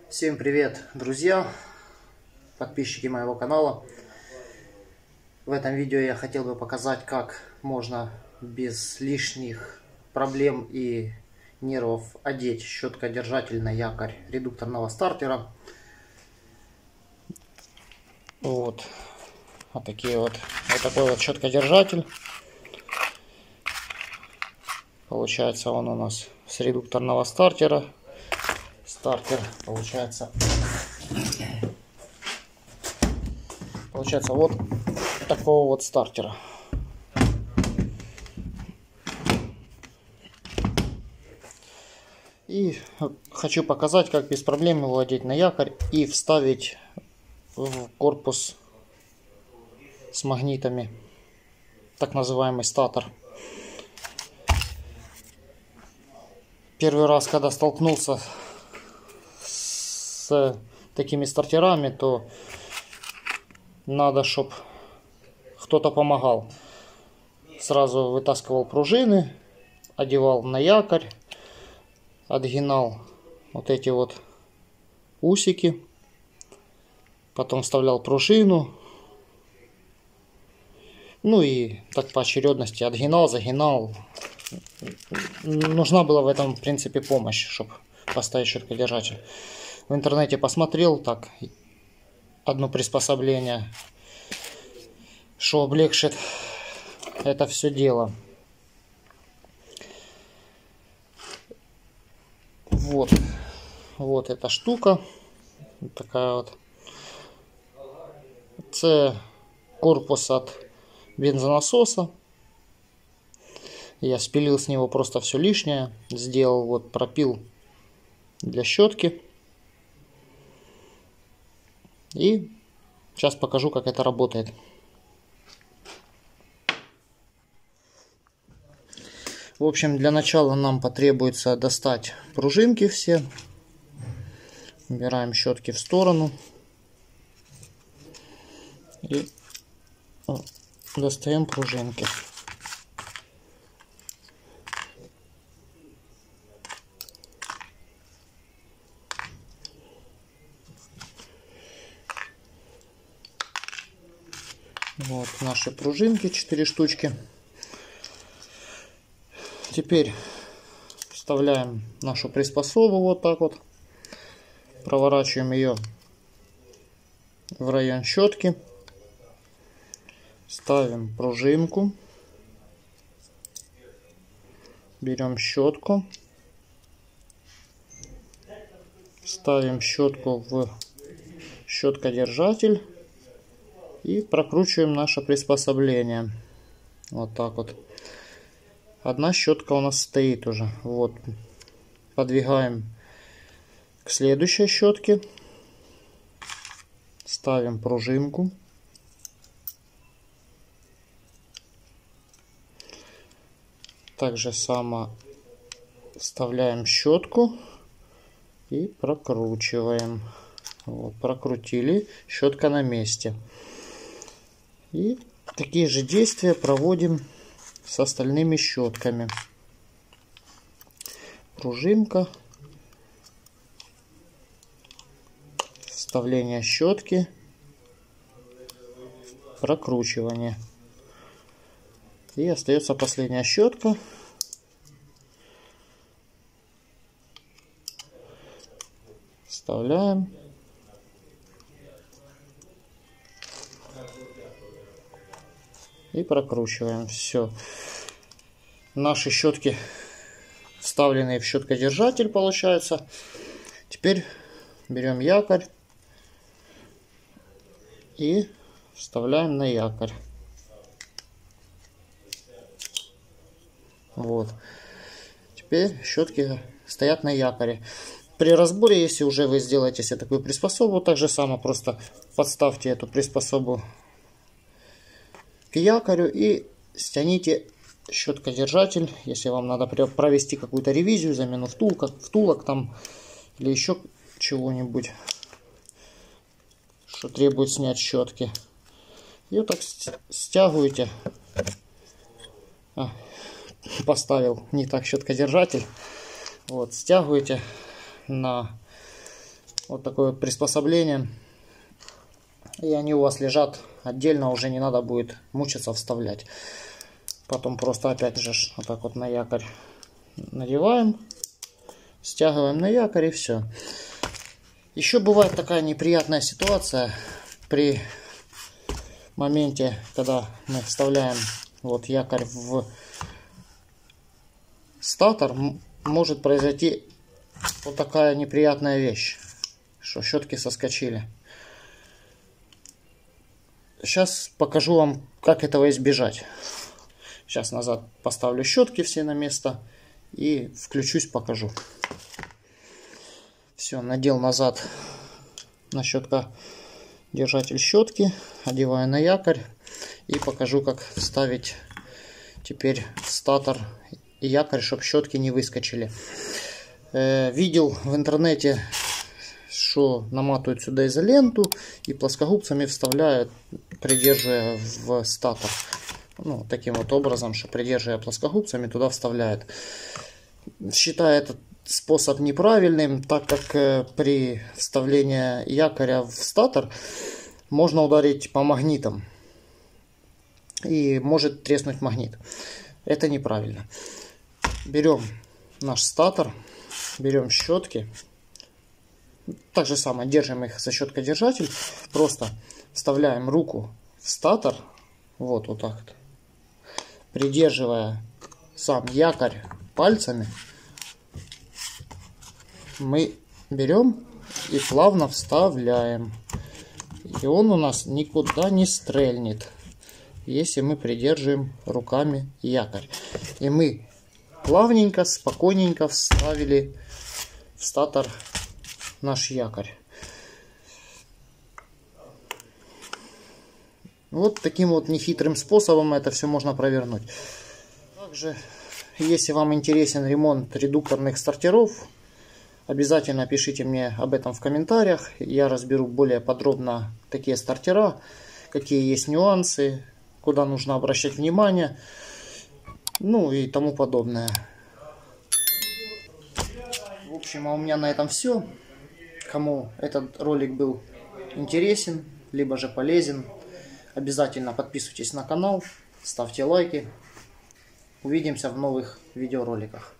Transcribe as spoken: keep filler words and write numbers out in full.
Всем привет, друзья, подписчики моего канала. В этом видео я хотел бы показать, как можно без лишних проблем и нервов одеть щеткодержатель на якорь редукторного стартера. Вот, вот такие вот, вот такой вот щеткодержатель. Получается, он у нас с редукторного стартера. Стартер получается получается вот такого вот стартера. И хочу показать, как без проблем его одеть на якорь и вставить в корпус с магнитами, так называемый статор. Первый раз, когда столкнулся с такими стартерами, то надо, чтобы кто-то помогал. Сразу вытаскивал пружины, одевал на якорь, отгинал вот эти вот усики, потом вставлял пружину, ну и так по очередности отгинал, загинал. Нужна была в этом, в принципе, помощь, чтобы поставить щеткодержатель. В интернете посмотрел так одно приспособление, что облегчит это все дело. Вот, вот эта штука, вот такая вот. Это корпус от бензонасоса. Я спилил с него просто все лишнее, сделал вот пропил для щетки. И сейчас покажу, как это работает. В общем, для начала нам потребуется достать пружинки все. Убираем щетки в сторону. И достаем пружинки. Вот наши пружинки, четыре штучки. Теперь вставляем нашу приспособу вот так вот, проворачиваем ее в район щетки, ставим пружинку, берем щетку, ставим щетку в щеткодержатель и прокручиваем наше приспособление. Вот так вот. Одна щетка у нас стоит уже. Вот. Подвигаем к следующей щетке. Ставим пружинку. Так же само вставляем щетку и прокручиваем. Вот, прокрутили, щетка на месте. И такие же действия проводим с остальными щетками. Пружинка, вставление щетки, прокручивание. И остается последняя щетка. Вставляем. И прокручиваем. Все. Наши щетки вставленные в щеткодержатель получается. Теперь берем якорь и вставляем на якорь. Вот. Теперь щетки стоят на якоре. При разборе, если уже вы сделаете себе такую приспособу, так же само просто подставьте эту приспособу к якорю и стяните щеткодержатель, если вам надо провести какую-то ревизию, замену втулок, втулок там или еще чего-нибудь, что требует снять щетки. И вот так стягиваете. А, поставил не так щеткодержатель. Вот, стягиваете на Вот такое вот приспособление. И они у вас лежат отдельно, уже не надо будет мучиться вставлять. Потом просто опять же вот так вот на якорь надеваем, стягиваем на якорь и все. Еще бывает такая неприятная ситуация при моменте, когда мы вставляем вот якорь в статор, может произойти вот такая неприятная вещь, что щетки соскочили. Сейчас покажу вам, как этого избежать. Сейчас назад поставлю щетки все на место и включусь, покажу. Все, надел назад на щетка держатель щетки, одеваю на якорь и покажу, как вставить теперь в статор якорь, чтобы щетки не выскочили. Э, видел в интернете, что наматывают сюда изоленту и плоскогубцами вставляют, придерживая в статор. Ну, таким вот образом, что придерживая плоскогубцами, туда вставляют. Считаю этот способ неправильным, так как э, при вставлении якоря в статор можно ударить по магнитам. И может треснуть магнит. Это неправильно. Берем наш статор, берем щетки. Так же самое, держим их за щеткодержатель. Просто вставляем руку в статор. Вот, вот так вот. Придерживая сам якорь пальцами, мы берем и плавно вставляем. И он у нас никуда не стрельнет, если мы придерживаем руками якорь. И мы плавненько, спокойненько вставили в статор наш якорь. Вот таким вот нехитрым способом это все можно провернуть. Также, если вам интересен ремонт редукторных стартеров, обязательно пишите мне об этом в комментариях. Я разберу более подробно такие стартера, какие есть нюансы, куда нужно обращать внимание, ну и тому подобное. В общем, а у меня на этом все. Кому этот ролик был интересен, либо же полезен, обязательно подписывайтесь на канал, ставьте лайки. Увидимся в новых видеороликах.